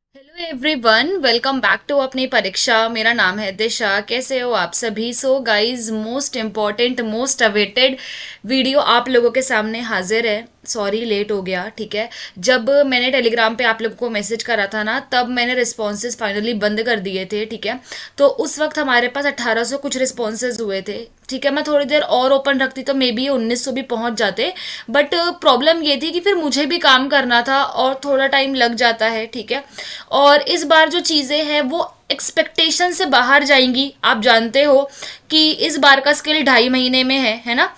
Hello everyone, welcome back to अपनी परीक्षा। मेरा नाम है दिशा। कैसे हो आप सभी? So guys, most important most awaited video आप लोगों के सामने हाजिर है। सॉरी लेट हो गया, ठीक है। जब मैंने टेलीग्राम पे आप लोगों को मैसेज करा था ना, तब मैंने रिस्पॉन्सेज फाइनली बंद कर दिए थे, ठीक है। तो उस वक्त हमारे पास 1800 कुछ रिस्पॉन्सेज हुए थे, ठीक है। मैं थोड़ी देर और ओपन रखती तो मे बी 1900 भी पहुंच जाते, बट प्रॉब्लम ये थी कि फिर मुझे भी काम करना था और थोड़ा टाइम लग जाता है, ठीक है। और इस बार जो चीज़ें हैं वो एक्सपेक्टेशन से बाहर जाएंगी। आप जानते हो कि इस बार का स्किल 2.5 महीने में है ना।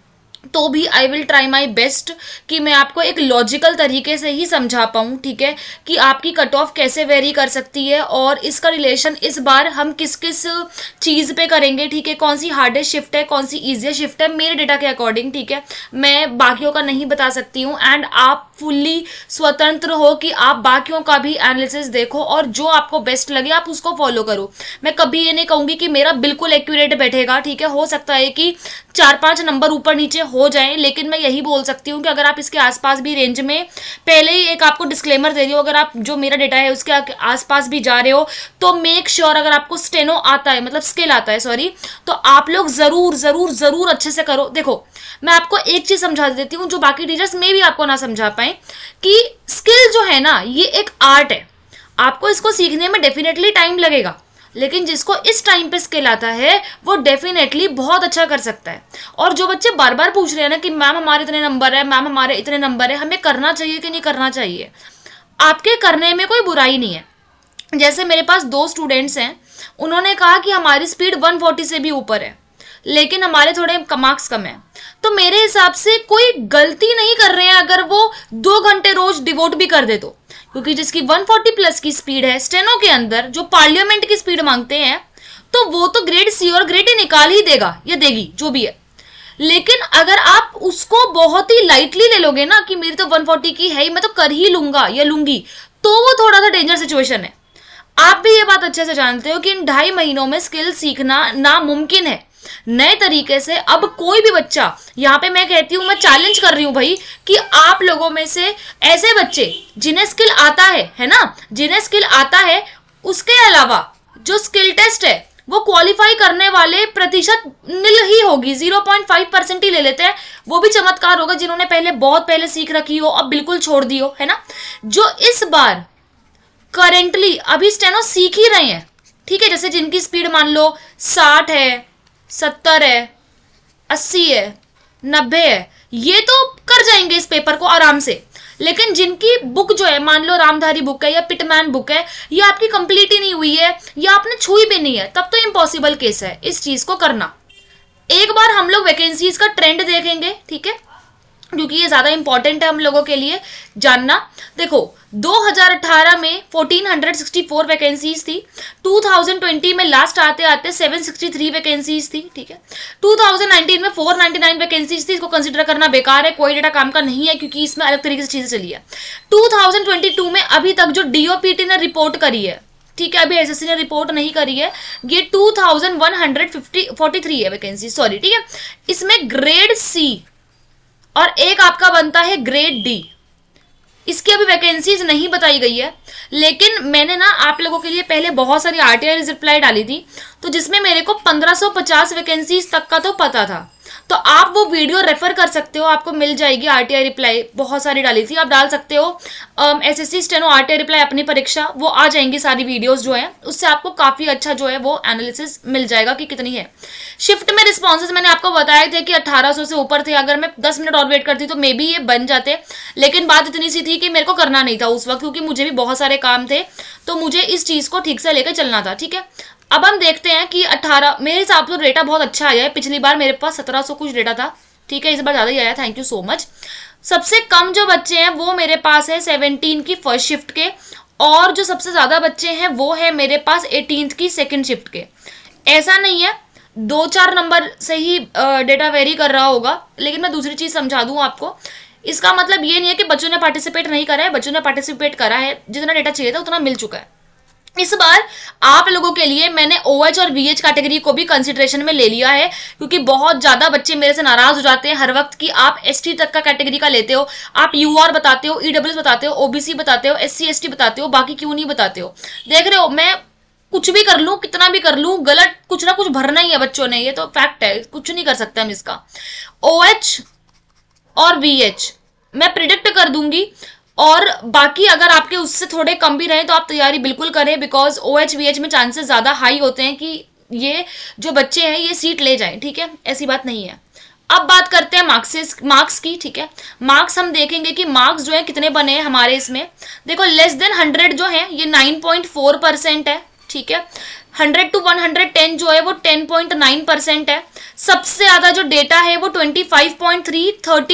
तो भी I will try my best कि मैं आपको एक लॉजिकल तरीके से ही समझा पाऊँ, ठीक है, कि आपकी कट ऑफ कैसे वेरी कर सकती है और इसका रिलेशन इस बार हम किस किस चीज़ पे करेंगे, ठीक है। कौन सी हार्डेस्ट शिफ्ट है, कौन सी ईजिएस्ट शिफ्ट है मेरे डेटा के अकॉर्डिंग, ठीक है। मैं बाकियों का नहीं बता सकती हूँ एंड आप फुल्ली स्वतंत्र हो कि आप बाकियों का भी एनालिसिस देखो और जो आपको बेस्ट लगे आप उसको फॉलो करो। मैं कभी ये नहीं कहूँगी कि मेरा बिल्कुल एक्यूरेट बैठेगा, ठीक है। हो सकता है कि 4-5 नंबर ऊपर नीचे हो जाएं, लेकिन मैं यही बोल सकती हूँ कि अगर आप इसके आसपास भी रेंज में, पहले ही एक आपको डिस्क्लेमर दे रही हो, अगर आप जो मेरा डेटा है उसके आसपास भी जा रहे हो तो मेक श्योर अगर आपको स्टेनो आता है, मतलब स्किल आता है, सॉरी, तो आप लोग जरूर जरूर जरूर अच्छे से करो। देखो, मैं आपको एक चीज समझा देती हूँ जो बाकी टीचर्स में भी आपको ना समझा पाए, कि स्किल जो है ना ये एक आर्ट है। आपको इसको सीखने में डेफिनेटली टाइम लगेगा, लेकिन जिसको इस टाइम पे स्किल आता है वो डेफिनेटली बहुत अच्छा कर सकता है। और जो बच्चे बार बार पूछ रहे हैं ना कि मैम हमारे इतने नंबर है, मैम हमारे इतने नंबर है, हमें करना चाहिए कि नहीं करना चाहिए, आपके करने में कोई बुराई नहीं है। जैसे मेरे पास 2 स्टूडेंट्स हैं, उन्होंने कहा कि हमारी स्पीड 140 से भी ऊपर है लेकिन हमारे थोड़े मार्क्स कम है। तो मेरे हिसाब से कोई गलती नहीं कर रहे हैं अगर वो 2 घंटे रोज डिवोट भी कर दे तो, क्योंकि जिसकी 140 प्लस की स्पीड है स्टेनो के अंदर, जो पार्लियामेंट की स्पीड मांगते हैं, तो वो तो ग्रेड सी और ग्रेड ए निकाल ही देगा या देगी, जो भी है। लेकिन अगर आप उसको बहुत ही लाइटली ले लोगे ना कि मेरी तो 140 की है ही, मैं तो कर ही लूंगा या लूंगी, तो वो थोड़ा सा डेंजर सिचुएशन है। आप भी ये बात अच्छे से जानते हो कि इन 2.5 महीनों में स्किल सीखना नामुमकिन है नए तरीके से। अब कोई भी बच्चा, यहाँ पे मैं कहती हूँ, मैं चैलेंज कर रही हूँ भाई, कि आप लोगों में से ऐसे बच्चे जिन्हें स्किल आता है ना, जिन्हें स्किल आता है, उसके अलावा जो स्किल टेस्ट है वो क्वालिफाई करने वाले प्रतिशत नील ही होगी, 0.5% ही ले लेते हैं। वो भी चमत्कार होगा जिन्होंने बहुत पहले सीख रखी हो, अब बिल्कुल छोड़ दी हो, है ना। जो इस बार करेंटली अभी स्टेनो सीख ही रहे हैं, ठीक है, जैसे जिनकी स्पीड मान लो 60 है, 70 है, 80 है, 90 है, ये तो कर जाएंगे इस पेपर को आराम से। लेकिन जिनकी बुक जो है, मान लो रामधारी बुक है या पिटमैन बुक है, ये आपकी कंप्लीट ही नहीं हुई है या आपने छुई भी नहीं है, तब तो इम्पॉसिबल केस है इस चीज को करना। एक बार हम लोग वैकेंसीज का ट्रेंड देखेंगे, ठीक है, क्योंकि ये ज्यादा इंपॉर्टेंट है हम लोगों के लिए जानना। देखो, 2018 में 1464 वैकेंसीज थी, 2020 में लास्ट आते आते 763 वैकेंसीज थी, ठीक है। 2019 में 499 वैकेंसीज थी। इसको कंसीडर करना बेकार है, कोई डेटा काम का नहीं है, क्योंकि इसमें अलग तरीके से चीजें चली है। 2022 में अभी तक जो डीओपीटी ने रिपोर्ट करी है, ठीक है, अभी एसएससी ने रिपोर्ट नहीं करी है, ये 2143 है वैकेंसी, सॉरी, ठीक है। इसमें ग्रेड सी और एक आपका बनता है ग्रेड डी। इसकी अभी वैकेंसीज नहीं बताई गई है, लेकिन मैंने ना आप लोगों के लिए पहले बहुत सारी आरटीआई रिप्लाई डाली थी, तो जिसमें मेरे को 1550 वैकेंसीज तक का तो पता था। तो आप वो वीडियो रेफर कर सकते हो, आपको मिल जाएगी। आरटीआई रिप्लाई बहुत सारी डाली थी, आप डाल सकते हो। एसएससी स्टेनो आरटीआई रिप्लाई अपनी परीक्षा, वो आ जाएंगी सारी वीडियोस जो है, उससे आपको काफी अच्छा जो है वो एनालिसिस मिल जाएगा कि कितनी है। शिफ्ट में रिस्पॉन्सेज मैंने आपको बताए थे कि 1800 से ऊपर थे। अगर मैं 10 मिनट और वेट करती तो मे बी ये बन जाते, लेकिन बात इतनी सी थी कि मेरे को करना नहीं था उस वक्त, क्योंकि मुझे भी बहुत सारे काम थे, तो मुझे इस चीज को ठीक से लेकर चलना था, ठीक है। अब हम देखते हैं कि 18, मेरे हिसाब से डेटा बहुत अच्छा आया है। पिछली बार मेरे पास 1700 कुछ डेटा था, ठीक है, इस बार ज्यादा ही आया, थैंक यू सो मच। सबसे कम जो बच्चे हैं वो मेरे पास है 17 की फर्स्ट शिफ्ट के, और जो सबसे ज्यादा बच्चे हैं वो है मेरे पास 18 की सेकंड शिफ्ट के। ऐसा नहीं है 2-4 नंबर से ही डेटा वेरी कर रहा होगा, लेकिन मैं दूसरी चीज समझा दूं आपको। इसका मतलब ये नहीं है कि बच्चों ने पार्टिसिपेट नहीं करा है, बच्चों ने पार्टिसिपेट करा है, जितना डेटा चाहिए था उतना मिल चुका है। इस बार आप लोगों के लिए मैंने OH और VH कैटेगरी को भी कंसिडरेशन में ले लिया है, क्योंकि बहुत ज्यादा बच्चे मेरे से नाराज हो जाते हैं हर वक्त कि आप ST तक का कैटेगरी का लेते हो, आप UR बताते हो, EWS बताते हो, OBC बताते हो, SC ST बताते हो, बाकी क्यों नहीं बताते हो। देख रहे हो, मैं कुछ भी कर लूं, कितना भी कर लूं, गलत कुछ ना कुछ भरना ही है बच्चों ने, ये तो फैक्ट है, कुछ नहीं कर सकते हम इसका। OH और VH मैं प्रिडिक्ट कर दूंगी, और बाकी अगर आपके उससे थोड़े कम भी रहे तो आप तैयारी बिल्कुल करें, बिकॉज OH VH में चांसेस ज्यादा हाई होते हैं कि ये जो बच्चे हैं ये सीट ले जाएं, ठीक है, ऐसी बात नहीं है। अब बात करते हैं मार्क्स की, ठीक है। मार्क्स हम देखेंगे कि मार्क्स जो है कितने बने हैं हमारे इसमें। देखो लेस देन 100 जो है ये 9.4% है, ठीक है। 100 to 110 जो है वो 10.9% है। सबसे ज्यादा जो डेटा है वो 25.3,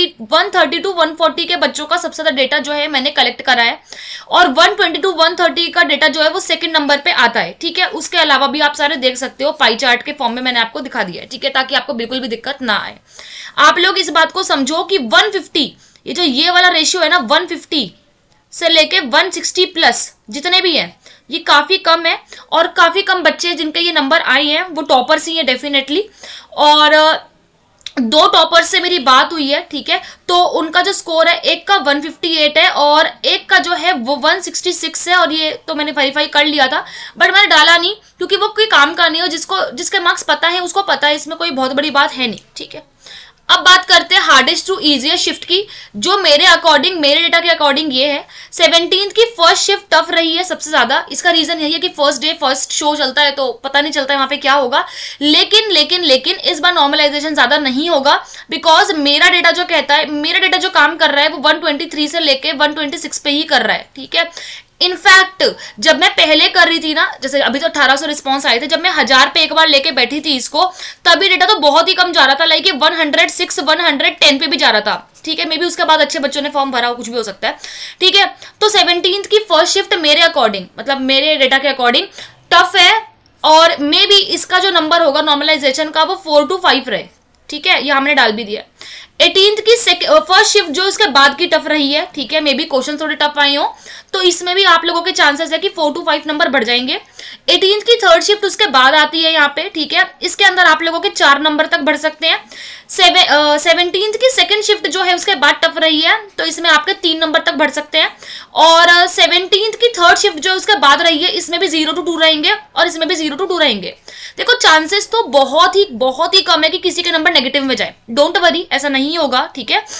130 to 140 के बच्चों का सबसे ज्यादा डेटा जो है मैंने कलेक्ट करा है, और 120 to 130 का डेटा जो है वो सेकंड नंबर पे आता है, ठीक है। उसके अलावा भी आप सारे देख सकते हो, पाई चार्ट के फॉर्म में मैंने आपको दिखा दिया है, ठीक है, ताकि आपको बिल्कुल भी दिक्कत ना आए। आप लोग इस बात को समझो कि 150 ये जो ये वाला रेशियो है ना, 150 से लेके 160 प्लस जितने भी हैं ये काफी कम है, और काफी कम बच्चे जिनके ये नंबर आए हैं वो टॉपर्स ही हैं डेफिनेटली। और 2 टॉपर्स से मेरी बात हुई है, ठीक है, तो उनका जो स्कोर है, एक का 158 है और एक का जो है वो 166 है, और ये तो मैंने वेरीफाई कर लिया था बट मैंने डाला नहीं क्योंकि वो कोई काम का नहीं है, जिसके मार्क्स पता है उसको पता है, इसमें कोई बहुत बड़ी बात है नहीं, ठीक है। अब बात करते हैं हार्डेस्ट टू इजीएस्ट शिफ्ट की, जो मेरे अकॉर्डिंग, मेरे डेटा के अकॉर्डिंग ये है। 17th की फर्स्ट शिफ्ट टफ रही है सबसे ज्यादा। इसका रीजन यही है कि फर्स्ट डे फर्स्ट शो चलता है तो पता नहीं चलता है वहां पे क्या होगा, लेकिन इस बार नॉर्मलाइजेशन ज्यादा नहीं होगा, बिकॉज मेरा डेटा जो कहता है, मेरा डेटा जो काम कर रहा है वो 123 से लेके 126 पे ही कर रहा है, ठीक है। इनफैक्ट जब मैं पहले कर रही थी ना, जैसे अभी तो 1800 रिस्पॉन्स आए थे, जब मैं 1000 पे एक बार लेके बैठी थी इसको, तभी डेटा तो बहुत ही कम जा रहा था, लाइक 106 110 पे भी जा रहा था, ठीक है। मे बी उसके बाद अच्छे बच्चों ने फॉर्म भरा हो, कुछ भी हो सकता है, ठीक है। तो 17th की फर्स्ट शिफ्ट मेरे अकॉर्डिंग, मतलब मेरे डेटा के अकॉर्डिंग टफ है, और मे बी इसका जो नंबर होगा नॉर्मलाइजेशन का वो 4 to 5 रहे, ठीक है, ये हमने डाल भी दिया। 18th की फर्स्ट शिफ्ट जो इसके बाद की टफ रही है, ठीक है, मे बी क्वेश्चन थोड़े टफ आए हो, तो इसमें भी आप लोगों के चांसेस है कि 4 to 5 नंबर बढ़ जाएंगे। 18th की थर्ड शिफ्ट उसके बाद आती है यहाँ पे, ठीक है, इसके अंदर आप लोगों के 4 नंबर तक बढ़ सकते हैं। 17th की सेकंड शिफ्ट जो है उसके बाद टफ रही है, तो इसमें आपके 3 नंबर तक बढ़ सकते हैं, और 17th की थर्ड शिफ्ट जो उसके बाद रही है इसमें भी 0 to 2 रहेंगे, और इसमें भी 0 to 2 रहेंगे। देखो चांसेस तो बहुत ही कम है कि किसी के नंबर नेगेटिव में जाए, डोंट वरी, ऐसा नहीं होगा, ठीक है।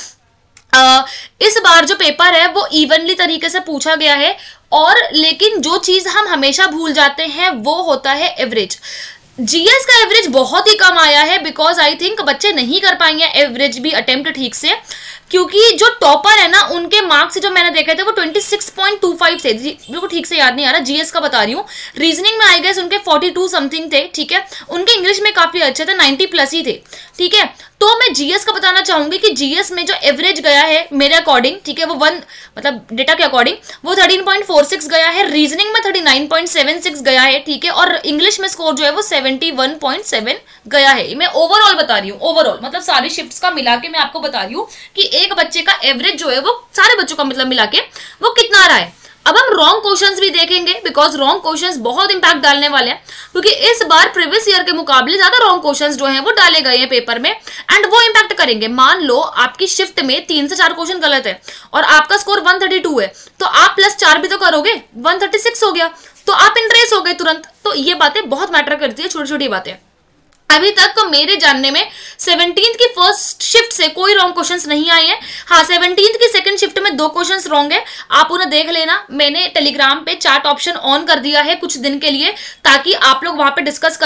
इस बार जो पेपर है वो इवनली तरीके से पूछा गया है, और लेकिन जो चीज हम हमेशा भूल जाते हैं वो होता है एवरेज। जीएस का एवरेज बहुत ही कम आया है, बिकॉज आई थिंक बच्चे नहीं कर पाएंगे एवरेज भी अटेम्प्ट ठीक से, क्योंकि जो टॉपर है ना उनके मार्क्स जो मैंने देखे थे वो 26.25 थे, बिल्कुल ठीक से याद नहीं आ रहा, जीएस का बता रही हूँ। रीजनिंग में आई गेस उनके 42 समथिंग थे, ठीक है। उनके इंग्लिश में काफी अच्छे थे, 90 प्लस ही थे, ठीक है। तो मैं जीएस का बताना चाहूंगी कि जीएस में जो एवरेज गया है मेरे अकॉर्डिंग, ठीक है, वो मतलब डेटा के अकॉर्डिंग वो 13.46 गया है, रीजनिंग में 39.76 गया है, ठीक है, और इंग्लिश में स्कोर जो है वो 71.7 गया है। मैं ओवरऑल बता रही हूँ, ओवरऑल मतलब सारी शिफ्ट्स का मिला के मैं आपको बता रही हूँ कि एक बच्चे का एवरेज जो है वो सारे बच्चों का मतलब मिला के वो कितना रहा है। अब हम रॉन्ग क्वेश्चंस भी देखेंगे, बिकॉज रॉन्ग क्वेश्चंस बहुत इंपैक्ट डालने वाले हैं, क्योंकि इस बार प्रीवियस ईयर के मुकाबले ज्यादा रॉन्ग क्वेश्चंस जो हैं वो डाले गए हैं पेपर में, एंड वो इंपैक्ट करेंगे। मान लो आपकी शिफ्ट में 3 से 4 क्वेश्चन गलत है और आपका स्कोर 132 है, तो आप +4 भी तो करोगे, 136 हो गया, तो आप इन रेस हो गए तुरंत। तो ये बातें बहुत मैटर करती है, छोटी छोटी बातें। अभी तक तो मेरे जानने में 17th की फर्स्ट शिफ्ट से कोई रॉन्ग क्वेश्चंस नहीं आए हैं। हाँ, 17th की सेकंड शिफ्ट में 2 क्वेश्चंस रॉन्ग है, आप उन्हें देख लेना। मैंने टेलीग्राम पे चैट ऑप्शन ऑन कर दिया है कुछ दिन के लिए, ताकि आप लोग वहां पे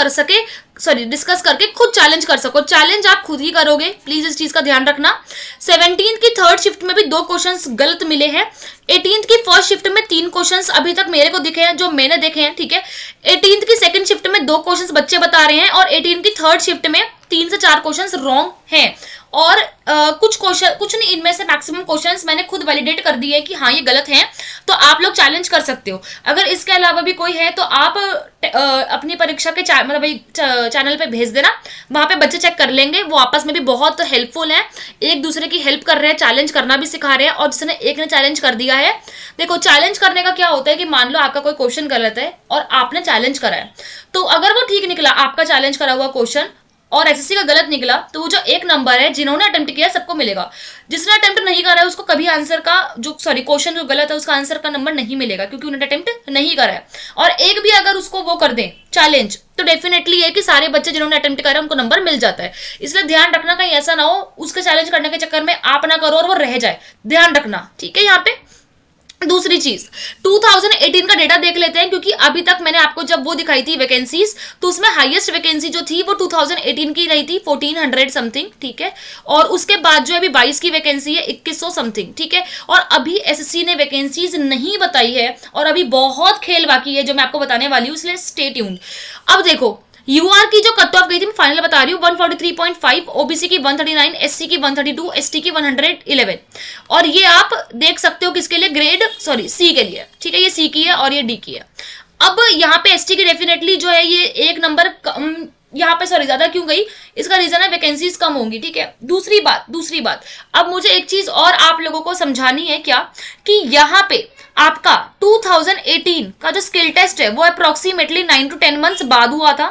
डिस्कस करके खुद चैलेंज कर सको। चैलेंज आप खुद ही करोगे, प्लीज इस चीज का ध्यान रखना। 17th की थर्ड शिफ्ट में भी 2 क्वेश्चंस गलत मिले हैं। 18th की फर्स्ट शिफ्ट में 3 क्वेश्चंस अभी तक मेरे को दिखे हैं, जो मैंने देखे हैं, ठीक है। 18th की सेकंड शिफ्ट में 2 क्वेश्चंस बच्चे बता रहे हैं, और 18th की थर्ड शिफ्ट में 3 से 4 क्वेश्चंस रॉन्ग हैं और कुछ नहीं, इनमें से मैक्सिमम क्वेश्चंस मैंने खुद वैलिडेट कर दिए कि हाँ ये गलत हैं, तो आप लोग चैलेंज कर सकते हो। अगर इसके अलावा भी कोई है तो आप अपनी परीक्षा के चैनल पे भेज देना, वहां पे बच्चे चेक कर लेंगे। वो आपस में भी बहुत हेल्पफुल हैं, एक दूसरे की हेल्प कर रहे हैं, चैलेंज करना भी सिखा रहे हैं। और जिसने एक ने चैलेंज कर दिया है, देखो चैलेंज करने का क्या होता है कि मान लो आपका कोई क्वेश्चन गलत है और आपने चैलेंज करा है, तो अगर वो ठीक निकला आपका चैलेंज करा हुआ क्वेश्चन और एसएससी का गलत निकला, तो वो जो एक नंबर है जिन्होंने अटेम्प्ट किया सबको मिलेगा। जिसने अटेम्प्ट नहीं करा है उसको कभी आंसर का क्वेश्चन जो गलत है उसका आंसर का नंबर नहीं मिलेगा, क्योंकि उन्होंने अटेम्प्ट नहीं करा है। और एक भी अगर उसको वो कर दें चैलेंज, तो डेफिनेटली है कि सारे बच्चे जिन्होंने अटेम्प्ट करा उनको नंबर मिल जाता है। इसलिए ध्यान रखना कहीं ऐसा ना हो उसका चैलेंज करने के चक्कर में आप ना करो और वो रह जाए, ध्यान रखना, ठीक है। यहाँ पे दूसरी चीज 2018 का डेटा देख लेते हैं, क्योंकि अभी तक मैंने आपको जब वो दिखाई थी वैकेंसीज, तो उसमें हाईएस्ट वैकेंसी जो थी वो 2018 की रही थी 1400 समथिंग, ठीक है। और उसके बाद जो अभी 22 की वैकेंसी है 2100 समथिंग, ठीक है। और अभी एसएससी ने वैकेंसीज नहीं बताई है और अभी बहुत खेल बाकी है जो मैं आपको बताने वाली हूँ, इसलिए स्टे ट्यून्ड। अब देखो यूआर की जो कट ऑफ गई थी, मैं फाइनल बता रही हूँ 143.5, ओबीसी की 139, एससी की 132, एसटी की 111। और ये आप देख सकते हो किसके लिए, सी के लिए, ठीक है। ये सी की है और ये डी की है। अब यहाँ पे एसटी की डेफिनेटली जो है ये एक नंबर यहाँ पे ज्यादा क्यों गई, इसका रीजन है वैकेंसीज कम होंगी, ठीक है। दूसरी बात अब मुझे एक चीज और आप लोगों को समझानी है, क्या कि यहाँ पे आपका 2018 का जो स्किल टेस्ट है वो अप्रोक्सीमेटली 9 to 10 मंथ्स बाद हुआ था।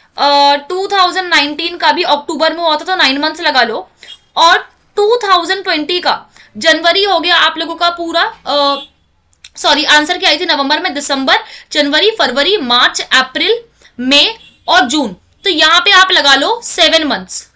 2019 का भी अक्टूबर में हुआ था, तो 9 मंथ्स लगा लो। और 2020 का जनवरी हो गया आप लोगों का पूरा, आंसर क्या आई थी नवंबर में, दिसंबर, जनवरी, फरवरी, मार्च, अप्रैल, मई और जून, तो यहां पे आप लगा लो 7 मंथ्स,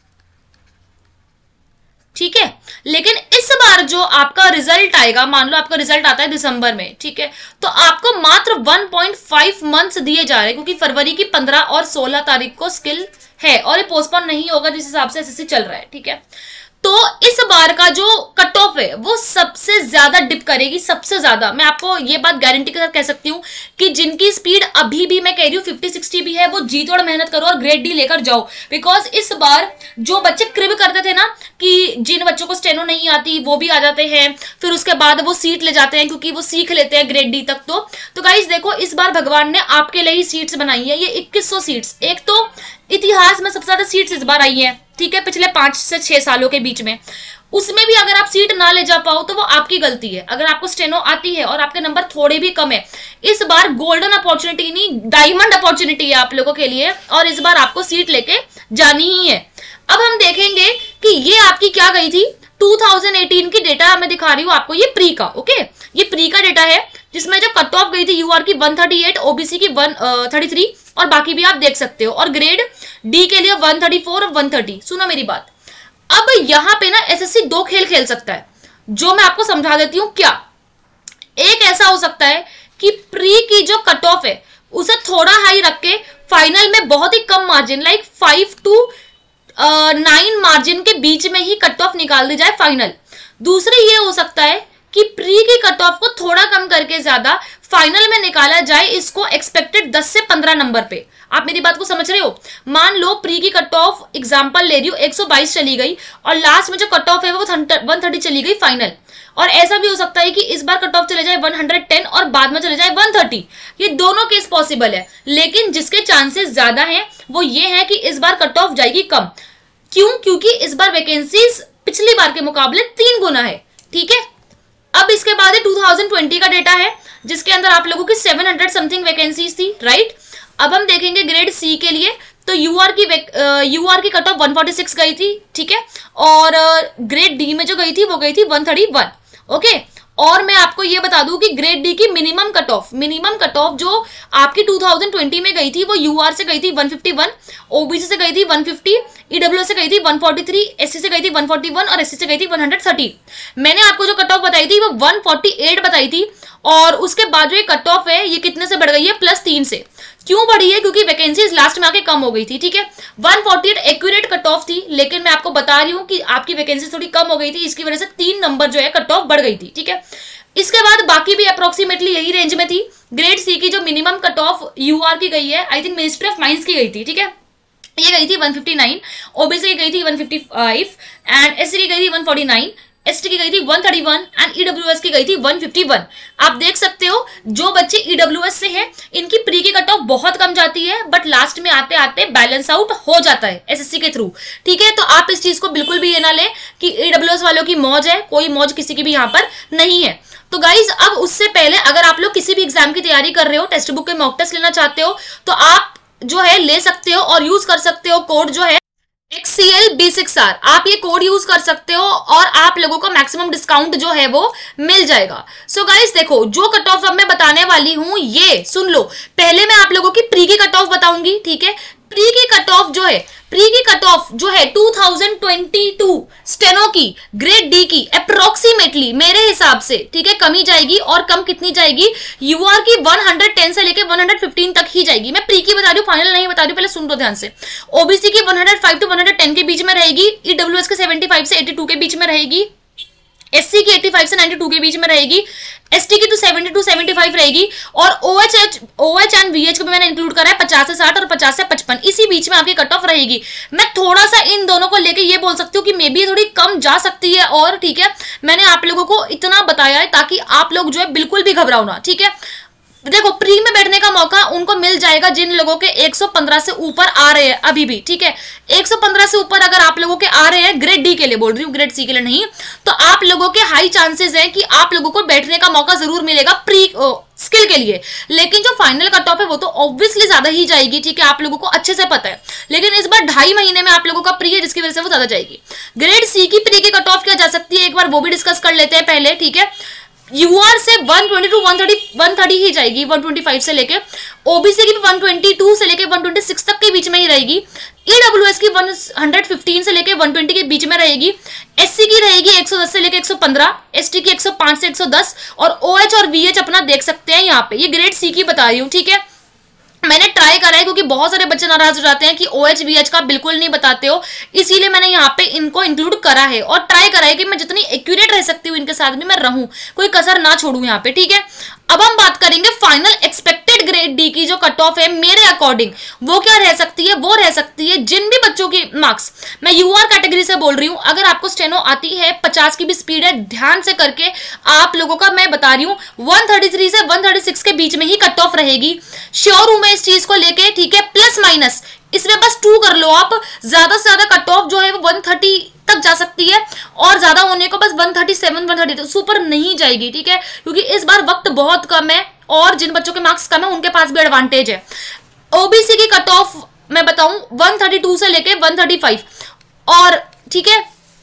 ठीक है। लेकिन इस बार जो आपका रिजल्ट आएगा, मान लो आपका रिजल्ट आता है दिसंबर में, ठीक है, तो आपको मात्र 1.5 मंथ्स दिए जा रहे हैं, क्योंकि फरवरी की 15 और 16 तारीख को स्किल है और ये पोस्टपोन नहीं होगा जिस हिसाब से एसएससी चल रहा है, ठीक है। तो इस बार का जो कट ऑफ है वो सबसे ज्यादा डिप करेगी, सबसे ज्यादा। मैं आपको ये बात गारंटी के साथ कह सकती हूँ कि जिनकी स्पीड अभी भी मैं कह रही हूँ 50-60 भी है, वो जी तोड़ मेहनत करो और ग्रेड डी लेकर जाओ। बिकॉज इस बार जो बच्चे क्रिब करते थे ना कि जिन बच्चों को स्टेनो नहीं आती वो भी आ जाते हैं, फिर उसके बाद वो सीट ले जाते हैं क्योंकि वो सीख लेते हैं ग्रेड डी तक। तो गाइस देखो, इस बार भगवान ने आपके लिए ही सीट्स बनाई है, ये 2100 सीट्स। एक तो इतिहास में सबसे ज्यादा सीट्स इस बार आई है, ठीक है, पिछले 5 से 6 सालों के बीच में। उसमें भी अगर आप सीट ना ले जा पाओ तो वो आपकी गलती है। अगर आपको स्टेनो आती है और आपके नंबर थोड़े भी कम है, इस बार गोल्डन अपॉर्चुनिटी नहीं, डायमंड अपॉर्चुनिटी है आप लोगों के लिए, और इस बार आपको सीट लेके जानी ही है। अब हम देखेंगे कि ये आपकी क्या गई थी 2018 की डेटा मैं दिखा रही हूँ आपको, ये प्री का, ओके, ये प्री का डेटा है जिसमें जो कट ऑफ गई थी यूआर की 138, ओबीसी की 133 और बाकी भी आप देख सकते हो, और ग्रेड डी के लिए 134 और 130। सुनो मेरी बात, अब यहां पे ना एसएससी 2 खेल खेल सकता है, जो मैं आपको समझा देती हूँ। क्या एक ऐसा हो सकता है कि प्री की जो कट ऑफ है उसे थोड़ा हाई रख के फाइनल में बहुत ही कम मार्जिन, लाइक 5 to 9 मार्जिन के बीच में ही कट ऑफ निकाल दी जाए फाइनल। दूसरी ये हो सकता है कि प्री की कट ऑफ को थोड़ा कम करके ज्यादा फाइनल में निकाला जाए, इसको एक्सपेक्टेड 10 से 15 नंबर पे। आप मेरी बात को समझ रहे हो? मान लो प्री की कट ऑफ एग्जांपल ले रही हूँ 122 चली गई और लास्ट में जो कट ऑफ है वो 130 चली गई फाइनल। और ऐसा भी हो सकता है कि इस बार कट ऑफ चले जाए 110 और बाद में चले जाए 130। ये दोनों केस पॉसिबल है, लेकिन जिसके चांसेस ज्यादा हैं वो ये है कि इस बार कट ऑफ जाएगी कम। क्यों? क्योंकि इस बार वैकेंसीज पिछली बार के मुकाबले 3 गुना है, ठीक है। अब इसके बाद 2020 का डेटा है जिसके अंदर आप लोगों की 700 समथिंग वैकेंसीज थी, राइट। अब हम देखेंगे ग्रेड सी के लिए, तो यूआर की कट ऑफ 146 गई थी, ठीक है, और ग्रेड डी में जो गई थी वो गई थी 131, ओके। और मैं आपको ये बता दूं कि ग्रेड डी की मिनिमम कट ऑफ जो आपकी 2020 में गई थी वो यूआर से गई थी 151, ओबीसी से गई थी 150, ईडब्ल्यू से गई थी 143, एससी से गई थी 141 और एससी से गई थी 130। मैंने आपको जो कट ऑफ बताई थी वो 148 बताई थी, और उसके बाद जो ये कट ऑफ है ये कितने से बढ़ गई है? +3 से। क्यों बढ़ी है? क्योंकि वैकेंसीज लास्ट में आके कम हो गई थी, ठीक है। 148 एक्यूरेट कट ऑफ थी, लेकिन मैं आपको बता रही हूँ कि आपकी वैकेंसी थोड़ी कम हो गई थी, इसकी वजह से 3 नंबर जो है कट ऑफ बढ़ गई थी, ठीक है। इसके बाद बाकी भी अप्रोक्सीमेटली यही रेंज में थी। ग्रेड सी की जो मिनिमम कट ऑफ यूआर की गई है, I think ministry of mines की गई थी, ठीक है। ये गई थी 159, ओबीसी की गई थी 155 एंड एससी की गई थी 149, एसटी की गई थी 131 एंड ईडब्ल्यूएस की गई थी 151। आप देख सकते हो जो बच्चे ईडब्ल्यूएस से हैं इनकी प्री की कट ऑफ बहुत कम जाती है, बट लास्ट में आते आते बैलेंस आउट हो जाता है एसएससी के थ्रू। ठीक है, तो आप इस चीज को बिल्कुल भी ये ना लें कि ईडब्ल्यूएस वालों की मौज है, कोई मौज किसी की भी यहाँ पर नहीं है। तो गाइज अब उससे पहले अगर आप लोग किसी भी एग्जाम की तैयारी कर रहे हो, टेक्स्ट बुक के मॉक टेस्ट लेना चाहते हो, तो आप जो है ले सकते हो और यूज कर सकते हो कोड जो है XCL-B6R। आप ये कोड यूज कर सकते हो और आप लोगों को मैक्सिमम डिस्काउंट जो है वो मिल जाएगा। सो गाइस देखो, जो कट ऑफ अब मैं बताने वाली हूं ये सुन लो। पहले मैं आप लोगों की प्री की कट ऑफ बताऊंगी, ठीक है। प्री की कट ऑफ जो है 2022 स्टेनो की ग्रेड डी की अप्रोक्सीमेटली मेरे हिसाब से, ठीक है, कमी जाएगी। और कम कितनी जाएगी? यूआर की 110 से लेके 115 तक ही जाएगी। मैं प्री की बता रही हूँ, फाइनल नहीं बता रही हूँ, पहले सुन दो ध्यान से। ओबीसी की 105 to 110 के बीच में रहेगी, ईडब्ल्यूएस के 75 से 82 के बीच में रहेगी, एससी की 85 से 92 के बीच में रहेगी, एसटी की तो 70 to 75 रहेगी, और ओएच एंड वीएच को भी मैंने इंक्लूड करा है 50 से 60 और 50 से 55, इसी बीच में आपकी कट ऑफ रहेगी। मैं थोड़ा सा इन दोनों को लेके ये बोल सकती हूँ कि मे बी थोड़ी कम जा सकती है, और ठीक है, मैंने आप लोगों को इतना बताया है ताकि आप लोग जो है बिल्कुल भी घबराओ ना, ठीक है। देखो, प्री में बैठने का मौका उनको मिल जाएगा जिन लोगों के 115 से ऊपर आ रहे हैं अभी भी, ठीक है। 115 से ऊपर अगर आप लोगों के आ रहे हैं, ग्रेड डी के लिए बोल रही हूँ, ग्रेड सी के लिए नहीं, तो आप लोगों के हाई चांसेस है कि आप लोगों को बैठने का मौका जरूर मिलेगा प्री स्किल के लिए। लेकिन जो फाइनल कट ऑफ है वो तो ऑब्वियसली ज्यादा ही जाएगी, ठीक है, आप लोगों को अच्छे से पता है। लेकिन इस बार 2.5 महीने में आप लोगों का प्री है, जिसकी वजह से वो ज्यादा जाएगी। ग्रेड सी की प्री की कट ऑफ क्या जा सकती है, एक बार वो भी डिस्कस कर लेते हैं पहले, ठीक है। यूआर से 120 to 130 ही जाएगी, 125 से लेके। ओबीसी की भी 122 से लेके 126 तक के बीच में ही रहेगी। ईडब्ल्यूएस की 115 से लेके 120 के बीच में रहेगी। एससी की रहेगी 110 से लेके 115, एसटी की 105 से 110, और ओएच और वीएच अपना देख सकते हैं यहाँ पे। ये ग्रेड सी की बता रही हूँ, ठीक है। मैंने ट्राई करा है क्योंकि बहुत सारे बच्चे नाराज हो जाते हैं कि OH VH का बिल्कुल नहीं बताते हो, इसीलिए मैंने यहाँ पे इनको इंक्लूड करा है और ट्राई करा है कि मैं जितनी एक्यूरेट रह सकती हूँ इनके साथ भी मैं रहूं, कोई कसर ना छोड़ू यहाँ पे, ठीक है। अब हम बात करेंगे फाइनल एक्सपेक्टेड ग्रेड डी की जो कट ऑफ है मेरे अकॉर्डिंग, वो क्या रह सकती है? वो रह सकती है जिन भी बच्चों की मार्क्स, मैं यूआर कैटेगरी से बोल रही हूँ, अगर आपको स्टेनो आती है, 50 की भी स्पीड है, ध्यान से करके आप लोगों का मैं बता रही हूँ 133 से 136 के बीच में ही कट ऑफ रहेगी। श्योर हूं मैं इस चीज को लेके, ठीक है। प्लस माइनस इसमें बस 2 कर लो आप, ज्यादा से ज्यादा कट ऑफ जो है वो 130 तक जा सकती है, और ज्यादा होने को बस 137 130 सुपर नहीं जाएगी, ठीक है, क्योंकि इस बार वक्त बहुत कम है और जिन बच्चों के मार्क्स कम है उनके पास भी एडवांटेज है। ओबीसी की कट ऑफ मैं बताऊं 132 से लेके 135, और ठीक है,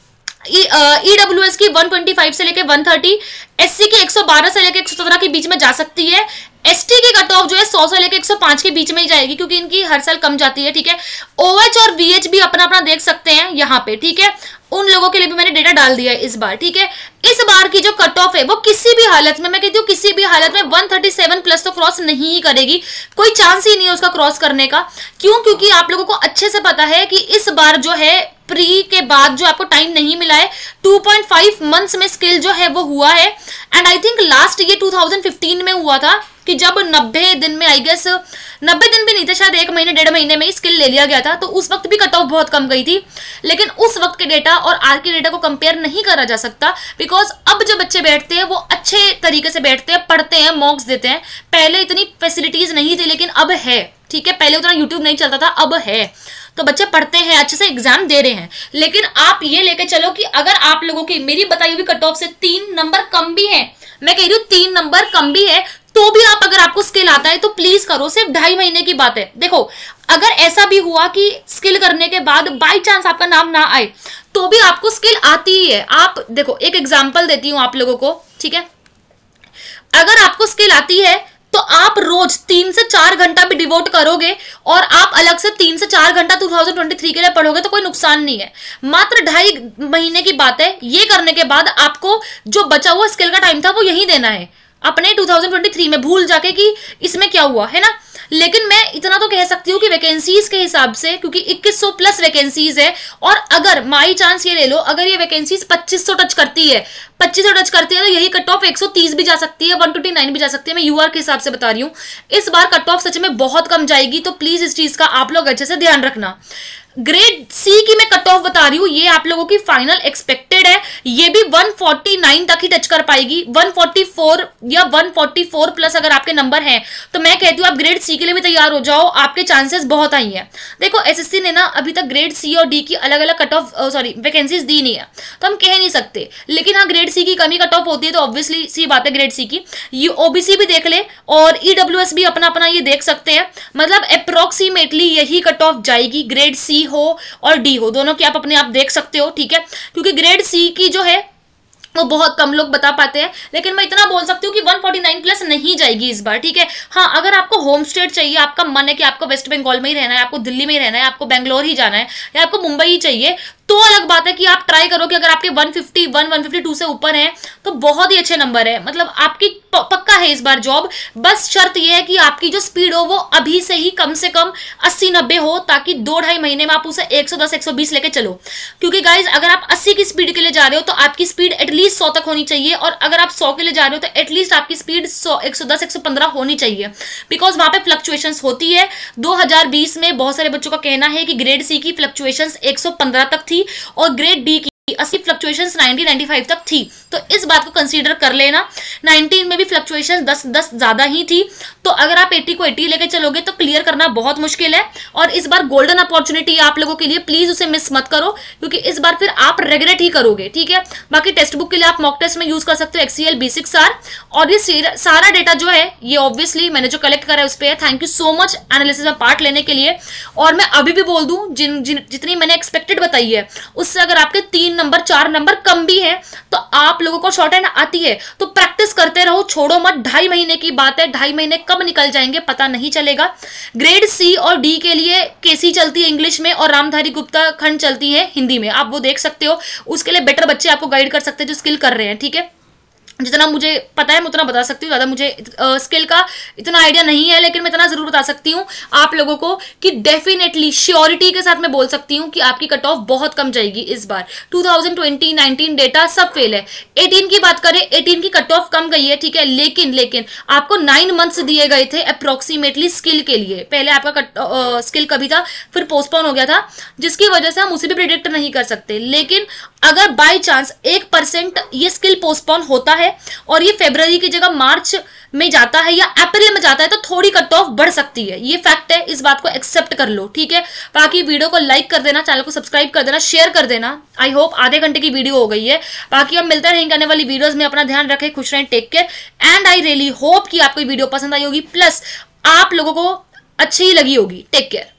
ईडब्ल्यूएस की 125 से लेके 130, एससी की 112 से लेके 117 के बीच में जा सकती है। एसटी की कट ऑफ जो है 100 से लेके 105 के बीच में ही जाएगी, क्योंकि इनकी हर साल कम जाती है, ठीक है। ओएच और वीएच भी अपना अपना देख सकते हैं यहाँ पे, ठीक है, उन लोगों के लिए भी मैंने डेटा डाल दिया है इस बार, ठीक है। इस बार की जो कट ऑफ है वो किसी भी हालत में, मैं कहती हूँ किसी भी हालत में 137 प्लस तो क्रॉस नहीं ही करेगी, कोई चांस ही नहीं है उसका क्रॉस करने का। क्यों? क्योंकि आप लोगों को अच्छे से पता है कि इस बार जो है प्री के बाद जो आपको टाइम नहीं मिला है, 2.5 मंथ्स में स्किल जो है वो हुआ है, एंड आई थिंक लास्ट ये 2015 में हुआ था कि जब 90 दिन में, आई गेस 90 दिन भी नहीं थे, शायद 1 महीने 1.5 महीने में ही स्किल ले लिया गया था, तो उस वक्त भी कट ऑफ बहुत कम गई थी। लेकिन उस वक्त के डेटा और आज के डेटा को कंपेयर नहीं करा जा सकता, बिकॉज अब जो बच्चे बैठते हैं वो अच्छे तरीके से बैठते हैं, पढ़ते हैं, मॉक्स देते हैं। पहले इतनी फैसिलिटीज नहीं थी, लेकिन अब है, ठीक है। पहले उतना यूट्यूब नहीं चलता था, अब है, तो बच्चे पढ़ते हैं, अच्छे से एग्जाम दे रहे हैं। लेकिन आप ये लेके चलो कि अगर आप लोगों की मेरी बताई हुई कट ऑफ से 3 नंबर कम भी है, मैं कह रही हूँ 3 नंबर कम भी है, तो भी आप अगर आपको स्किल आता है तो प्लीज करो, सिर्फ 2.5 महीने की बात है। देखो, अगर ऐसा भी हुआ कि स्किल करने के बाद बाय चांस आपका नाम ना आए, तो भी आपको स्किल आती ही है। आप देखो, एक एग्जांपल देती हूं आप लोगों को, ठीक है। अगर आपको स्किल आती है तो आप रोज 3 से 4 घंटा भी डिवोट करोगे और आप अलग से 3 से 4 घंटा 2023 के लिए पढ़ोगे तो कोई नुकसान नहीं है। मात्र 2.5 महीने की बात है। ये करने के बाद आपको जो बचा हुआ स्किल का टाइम था वो यही देना है अपने 2023 में, भूल जाके कि इसमें क्या हुआ है ना। लेकिन मैं इतना तो कह सकती हूँ कि वैकेंसीज के हिसाब से, क्योंकि 2100 प्लस वैकेंसीज है, और अगर माई चांस ये ले लो, अगर ये वैकेंसीज 2500 टच करती है, 25 टच करती है तो यही कट ऑफ 130 भी जा सकती है, 129 भी जा सकती है। मैं यूआर के हिसाब से बता रही हूँ। इस बार कट ऑफ सच में बहुत कम जाएगी, तो प्लीज इस चीज का आप लोग अच्छे से ध्यान रखना। ग्रेड सी की मैं कट ऑफ बता रही हूं, ये आप लोगों की फाइनल एक्सपेक्टेड है, ये भी 149 तक ही टच कर पाएगी। 144 या 144 प्लस अगर आपके नंबर हैं तो मैं कहती हूं आप ग्रेड सी के लिए भी तैयार हो जाओ, आपके चांसेस बहुत हाई हैं। देखो एसएससी ने ना अभी तक ग्रेड सी और डी की अलग अलग कट ऑफ वैकेंसीज दी नहीं है, तो हम कह नहीं सकते, लेकिन हाँ ग्रेड सी की कमी कट ऑफ होती है तो ऑब्वियसली सी बात है ग्रेड सी की। ये ओबीसी भी देख ले और ईडब्ल्यूएस भी अपना अपना ये देख सकते हैं, मतलब अप्रोक्सीमेटली यही कट ऑफ जाएगी, ग्रेड सी हो और डी हो, दोनों की आप अपने आप देख सकते हो, ठीक है। क्योंकि ग्रेड सी की जो है वो बहुत कम लोग बता पाते हैं, लेकिन मैं इतना बोल सकती हूँ कि 149 प्लस नहीं जाएगी इस बार, ठीक है। हाँ अगर आपको होम स्टेट चाहिए, आपका मन है कि आपको वेस्ट बंगाल में ही रहना है, आपको दिल्ली में ही रहना है, आपको बेंगलोर ही जाना है या आपको मुंबई ही चाहिए, तो अलग बात है कि आप ट्राई करो कि अगर आपके 151-152 से ऊपर हैं तो बहुत ही अच्छे नंबर है, मतलब आपकी पक्का है इस बार जॉब। बस शर्त यह है कि आपकी जो स्पीड हो वो अभी से ही कम से कम 80-90 हो, ताकि 2-2.5 महीने में आप उसे 110-120 लेके चलो। क्योंकि गाइज अगर आप 80 की स्पीड के लिए जा रहे हो तो आपकी स्पीड एटलीस्ट 100 तक होनी चाहिए, और अगर आप 100 के लिए जा रहे हो तो एटलीस्ट आपकी स्पीड 110-115 होनी चाहिए, बिकॉज वहां पे फ्लक्चुएशंस होती है। 2020 में बहुत सारे बच्चों का कहना है कि ग्रेड सी की फ्लक्चुएशंस 115 तक थी और ग्रेड डी की 80 फ्लक्चुएशंस 90-95 तक थी, तो इस बात को कंसीडर कर लेना। 19 में भी फ्लक्चुएशंस 10 ज्यादा ही थी, तो अगर आप 80 को 80 लेके चलोगे तो क्लियर करना बहुत मुश्किल है। और इस बार गोल्डन अपॉर्चुनिटी है आप लोगों के लिए, प्लीज उसे मिस मत करो, क्योंकि इस बार फिर आप रेगरेट ही करोगे, ठीक है। बाकी टेक्स्ट बुक के लिए आप मॉक टेस्ट में यूज कर सकते हो HCL B6R, और ये सारा डेटा जो है ये ऑब्वियसली मैंने जो कलेक्ट करा है उस पर है। Thank you so much analysis में पार्ट लेने के लिए। और मैं अभी भी बोल दूं जितनी मैंने एक्सपेक्टेड बताई है उससे अगर आपके 3 नंबर 4 नंबर कम भी है तो आप लोगों को शॉर्ट हैंड आती है, तो प्रैक्टिस करते रहो, छोड़ो मत। 2.5 महीने की बात है, 2.5 महीने कब निकल जाएंगे पता नहीं चलेगा। ग्रेड सी और डी के लिए केसी चलती है इंग्लिश में और रामधारी गुप्ता खंड चलती है हिंदी में, आप वो देख सकते हो। उसके लिए बेटर बच्चे आपको गाइड कर सकते हैं जो स्किल कर रहे हैं, ठीक है। जितना मुझे पता है मैं उतना बता सकती हूँ, ज्यादा मुझे स्किल का इतना आइडिया नहीं है, लेकिन मैं इतना जरूर बता सकती हूँ आप लोगों को कि डेफिनेटली श्योरिटी के साथ मैं बोल सकती हूँ कि आपकी कट ऑफ बहुत कम जाएगी इस बार। 2020-19 डेटा सब फेल है। 18 की बात करें, 18 की कट ऑफ कम गई है, ठीक है, लेकिन आपको 9 मंथ्स दिए गए थे अप्रोक्सीमेटली स्किल के लिए। पहले आपका स्किल कभी था, फिर पोस्टपोन हो गया था, जिसकी वजह से हम उसे भी प्रिडिक्ट नहीं कर सकते। लेकिन अगर बाय चांस 1% ये स्किल पोस्टपोन होता है और ये फरवरी की जगह मार्च में जाता है या अप्रैल में जाता है तो थोड़ी कट ऑफ बढ़ सकती है, ये फैक्ट है, इस बात को एक्सेप्ट कर लो, ठीक है। बाकी वीडियो को लाइक कर देना, चैनल को सब्सक्राइब कर देना, शेयर कर देना। आई होप आधे घंटे की वीडियो हो गई है। बाकी हम मिलते रहेंगे आने वाली वीडियोस में। अपना ध्यान रखें, खुश रहें, take care, and I really hope कि आपको वीडियो पसंद आई होगी, प्लस आप लोगों को अच्छी ही लगी होगी। Take care.